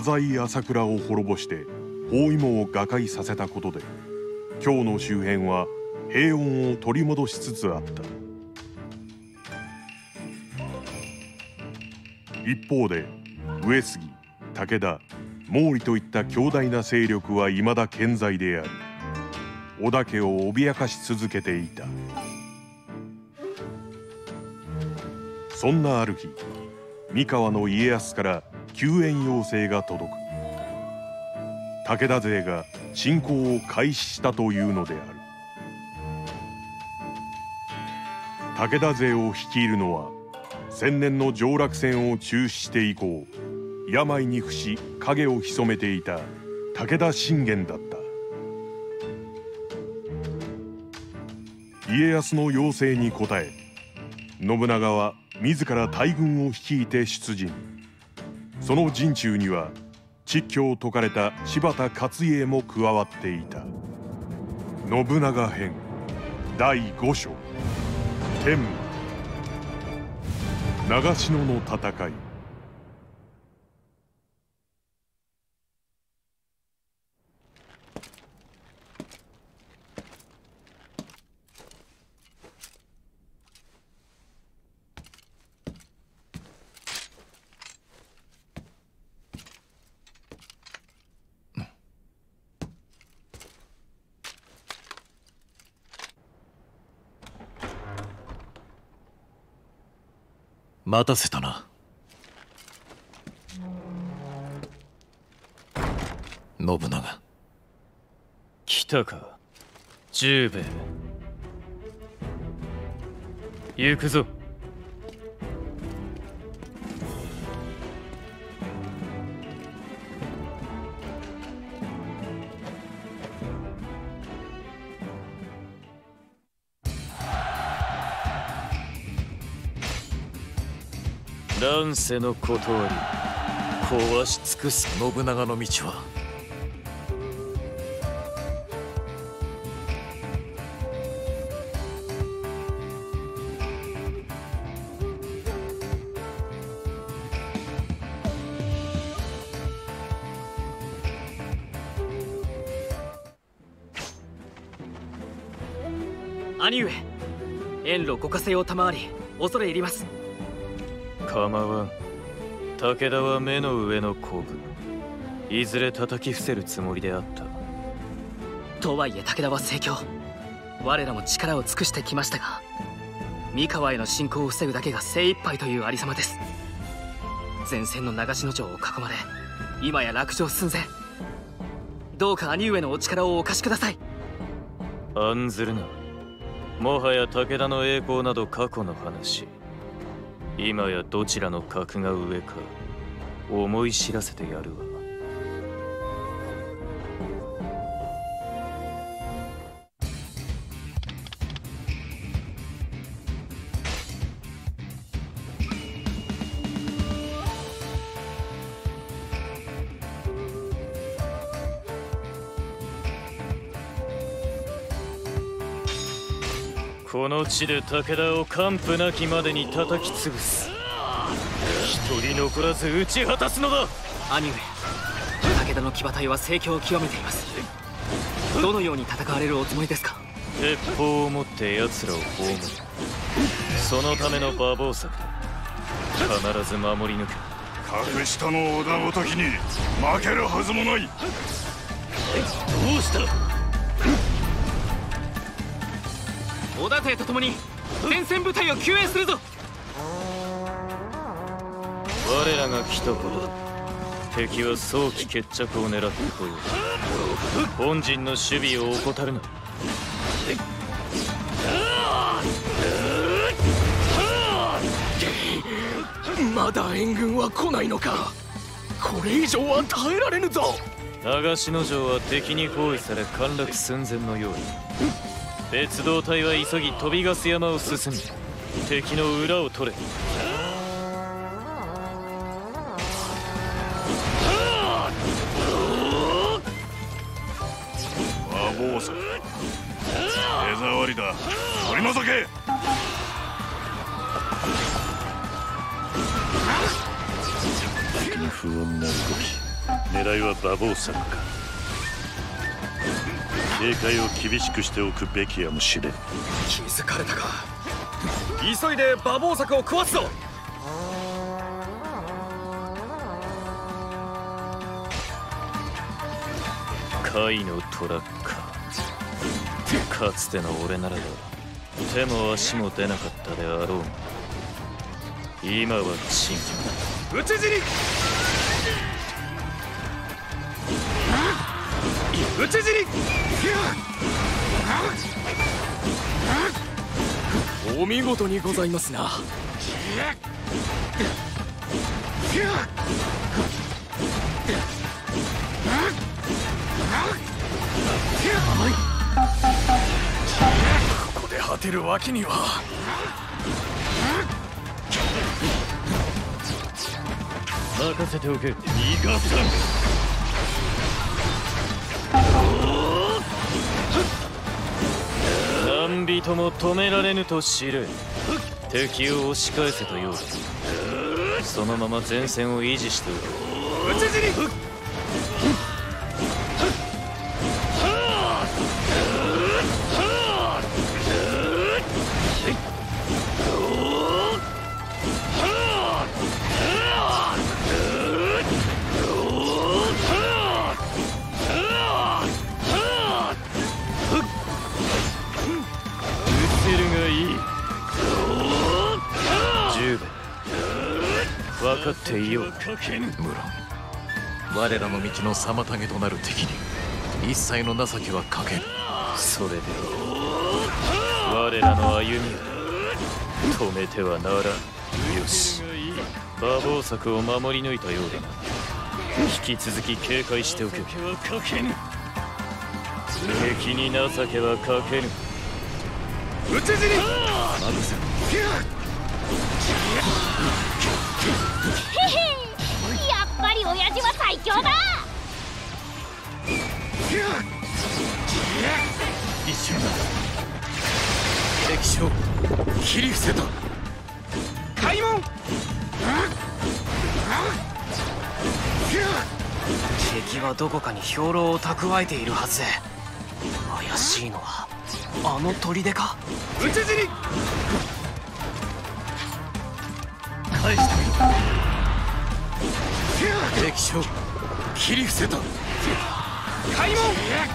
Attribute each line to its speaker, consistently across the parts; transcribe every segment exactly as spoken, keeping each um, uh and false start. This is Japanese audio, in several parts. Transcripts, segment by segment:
Speaker 1: 浅井朝倉を滅ぼして包囲網を瓦解させたことで京の周辺は平穏を取り戻しつつあった。一方で上杉、武田、毛利といった強大な勢力は未だ健在であり、織田家を脅かし続けていた。そんなある日、三河の家康から救援要請が届く。武田勢が侵攻を開始したというのである。武田勢を率いるのは先年の上洛戦を中止して以降病に伏し影を潜めていた武田信玄だった。家康の要請に応え、信長は自ら大軍を率いて出陣。その陣中には蟄居を解かれた柴田勝家も加わっていた。信長編だいご章、天武長篠の戦い。
Speaker 2: 待たせたな。信長。
Speaker 3: 来たか十兵衛。行くぞ。乱世の断り壊し尽くす。
Speaker 2: 信長の道は
Speaker 4: 兄上、遠路ご加勢を賜り恐れ入ります。
Speaker 3: 構わん。武田は目の上の甲部、いずれ叩き伏せるつもりであった。
Speaker 4: とはいえ武田は盛況、我らも力を尽くしてきましたが、三河への侵攻を防ぐだけが精一杯というありさまです。前線の長篠城を囲まれ、今や落城寸前。どうか兄上のお力をお貸しください。
Speaker 3: 案ずるな。もはや武田の栄光など過去の話。今やどちらの格が上か思い知らせてやるわ。この地で武田を完膚なきまでに叩き潰す。一人残らず打ち果たすのだ。
Speaker 4: 兄上、武田の騎馬隊は盛況を極めています。どのように戦われるおつもりですか。
Speaker 3: 鉄砲を持って奴らを葬る。そのための馬防策だ。必ず守り抜く。
Speaker 5: 格下の織田ごときに負けるはずもない。ど
Speaker 3: うした。
Speaker 4: 織田勢と共に前線部隊を救援するぞ。
Speaker 3: 我らが来たことだ。敵は早期決着を狙ってこよう。本陣の守備を怠るな。
Speaker 2: まだ援軍は来ないのか。これ以上は耐えられぬぞ。
Speaker 3: 長篠城は敵に包囲され陥落寸前のように、別動隊は急ぎ飛びガス山を進み敵の裏を取れ。
Speaker 5: 馬防策、手触りだ。取り除け。
Speaker 2: 敵に不穏な動き。
Speaker 5: 狙いは馬防柵か。警戒を厳しくしておくべきやもしれん。
Speaker 2: 気づかれたか。急いで馬防柵を壊すぞ。
Speaker 3: 貝のトラッカー。かつての俺ならば手も足も出なかったであろうが、今は違う。
Speaker 2: 討ち死に討ち死に。お見事にございますな。ここで果てるわけには。
Speaker 3: 任せておけ。逃
Speaker 5: がさん。
Speaker 3: 何人も止められぬと知れ。敵を押し返せとよう。そのまま前線を維持しておけ。
Speaker 2: 討ち死に。
Speaker 3: 分かっていよう。
Speaker 2: 無論我らの道の妨げとなる敵に一切の情けはかけん。
Speaker 3: それで我らの歩みを止めてはならん。よし、馬防柵を守り抜いたようだな。引き続き警戒しておけ。敵に情けはかけぬ。
Speaker 2: 討ち死に。任せろ。
Speaker 6: やっぱり親父は最強だ。
Speaker 2: 一瞬だ。敵将切り伏せた。開門。
Speaker 4: 敵はどこかに兵糧を蓄えているはず。怪しいのはあの砦か。
Speaker 2: 討ち死に。
Speaker 4: 返してみろ。
Speaker 2: 敵将切り伏せた。開門。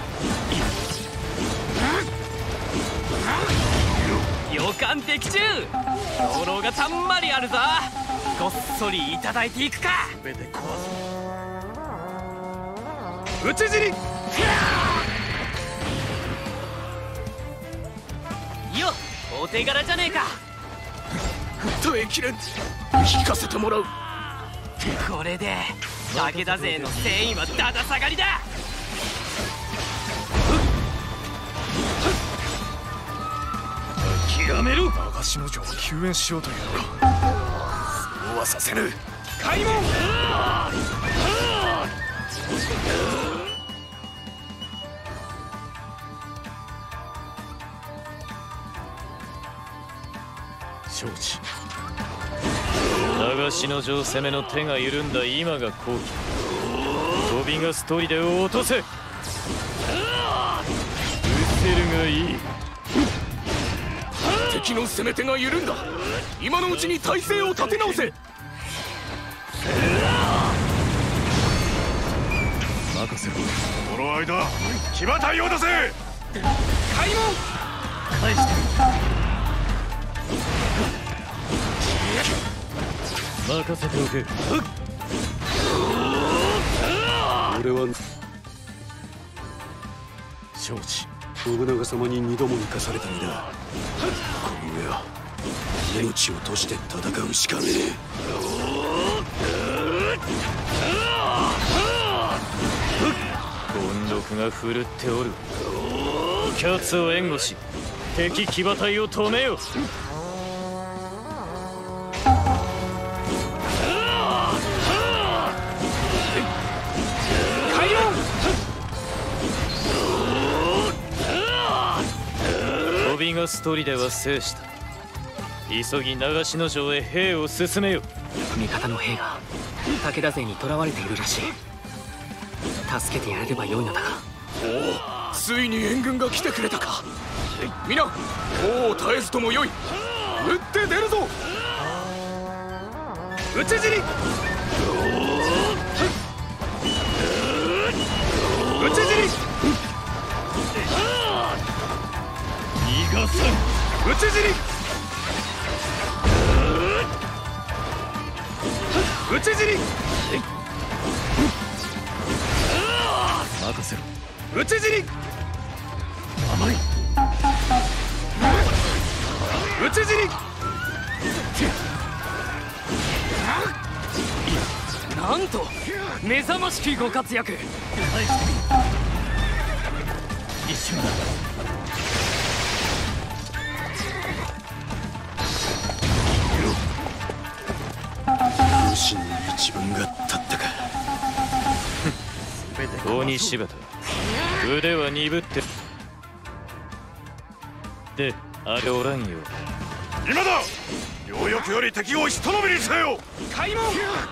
Speaker 4: 予感的中。兵糧がたんまりあるぞ。ごっそりいただいていくか。
Speaker 2: 目で壊す。討ち死に。
Speaker 4: よっ、お手柄じゃねえか。
Speaker 2: 耐えきれん。引かせてもらう。
Speaker 4: これで武田勢の戦意はだだ下がりだ。
Speaker 2: 諦めろ。長篠城を救援しようというのか。そうはさせぬ。開門。承知。
Speaker 3: 長篠城攻めの手が緩んだ今が好機。飛びがストリで落とせ。失せるがいい。
Speaker 2: 敵の攻め手が緩んだ。今のうちに体勢を立て直せ。任せろ。
Speaker 5: この間騎馬隊を出せ。
Speaker 2: 開門。
Speaker 4: 返してみろ。
Speaker 3: 任せておけ。
Speaker 7: 俺は
Speaker 2: 承知。
Speaker 7: 信長様に二度も生かされた身だ。この上は命を賭して戦うしかねえ。
Speaker 3: 権力が振るっておる。キャツを援護し敵騎馬隊を止めよ。飛びがストリでは制した。急ぎ長篠城へ兵を進めよ。
Speaker 4: 味方の兵が武田勢に囚われているらしい。 助けてやれればよいのだが。
Speaker 2: おお、ついに援軍が来てくれたか。皆王を絶えずともよい。撃って出るぞ。討ち死に。討ち死に。逃がさん。討ち死に。討ち死に。任せろ。討ち死に。甘い。討ち死に。
Speaker 4: なんと目覚ましきご活躍。
Speaker 2: 一瞬だ。
Speaker 7: 武士に一文が立ったか。
Speaker 3: 鬼柴田、腕は鈍ってであれおらんよ。
Speaker 5: 今だ。両翼より敵をひとのびにせよ。
Speaker 2: 開門。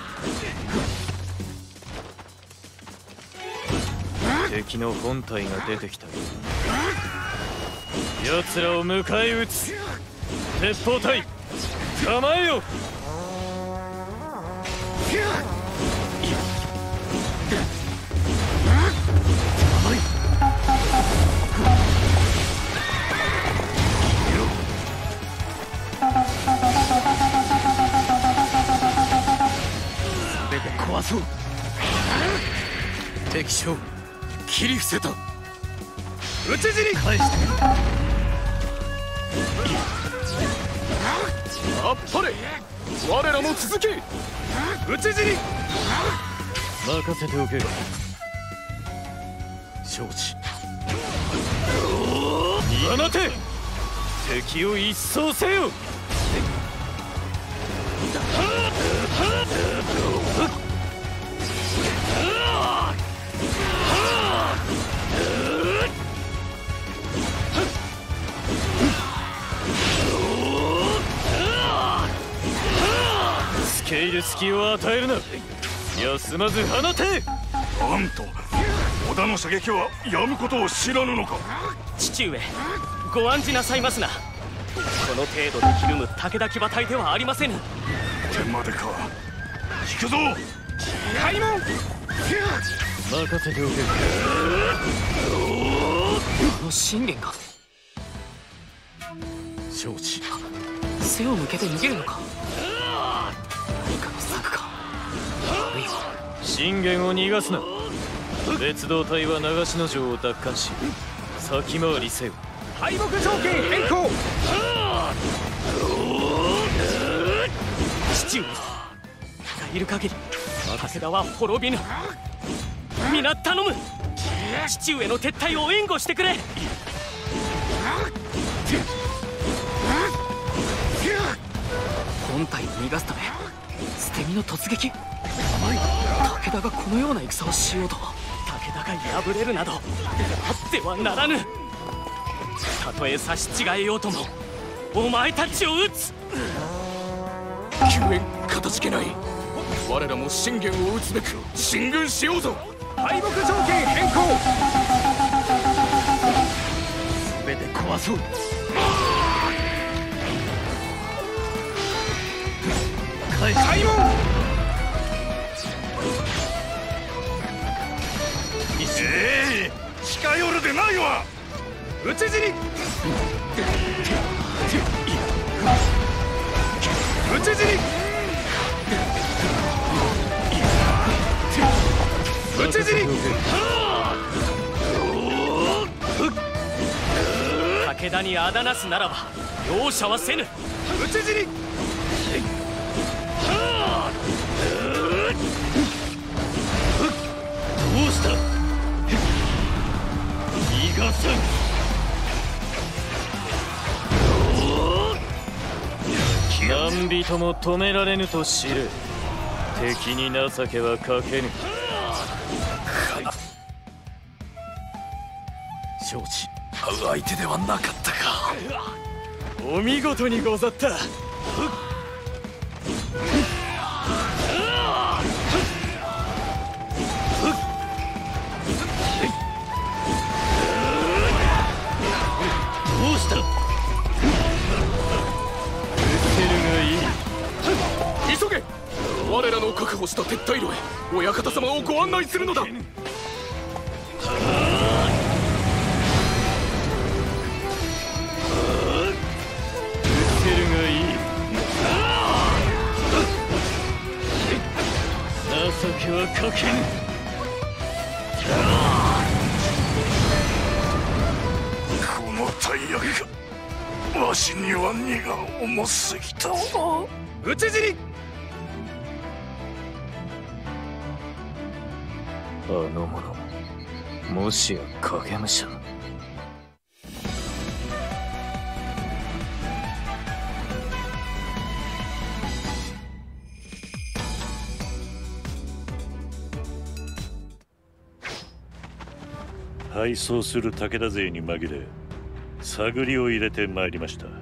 Speaker 3: 敵の本体が出てきたよ。奴らを迎え撃つ。鉄砲隊構えよ。
Speaker 2: 全て壊そう。敵将切り伏せた。討ち死に。返してみろ。あっぱれ。我らも続け。討ち死に。
Speaker 3: 任せておけ。
Speaker 2: 承知。
Speaker 3: 放て。敵を一掃せよ。付け入る隙を与えるな。休まず放て。
Speaker 5: なんと織田の射撃はやむことを知らぬのか。
Speaker 4: 父上、ご案じなさいますな。この程度でひるむ武田騎馬隊ではありませぬ。
Speaker 5: 天までか。引くぞ。
Speaker 2: 開門。
Speaker 3: 任せておけ。
Speaker 4: この信玄が
Speaker 2: 承知。
Speaker 4: 背を向けて逃げるのか。何かの策か。あるいは
Speaker 3: 信玄を逃がすな。別動隊は長篠城を奪還し先回りせよ。
Speaker 2: 敗北条件変更。
Speaker 4: 父上がいる限り武田は滅びぬ。皆頼む。父上の撤退を援護してくれ。本体を逃がすため捨て身の突撃。武田がこのような戦をしようとは。武田が敗れるなどあってはならぬ。たとえ差し違えようともお前たちを撃つ。
Speaker 2: 救援かたじけない。我らも信玄を撃つべく進軍しようぞ。敗北条件変更。全て壊そう。開門。
Speaker 5: ええー、近寄るでないわ。
Speaker 2: 討ち死に。討ち死に。討ち死に。
Speaker 4: 武田にあだなすならば容赦はせぬ。
Speaker 2: 討ち死に。
Speaker 3: どうした。逃がさん。何人も止められぬと知れ。敵に情けはかけぬ。
Speaker 2: 承知。相手ではなかったか。
Speaker 3: お見事にござった。
Speaker 2: した撤退路へ親方様をご案内するのだ。
Speaker 3: 情けはかけぬ。
Speaker 5: この大役がわしには荷が重すぎた。
Speaker 2: 討ち死に。
Speaker 3: あの者もしや影武者。
Speaker 8: 敗走する武田勢に紛れ探りを入れてまいりました。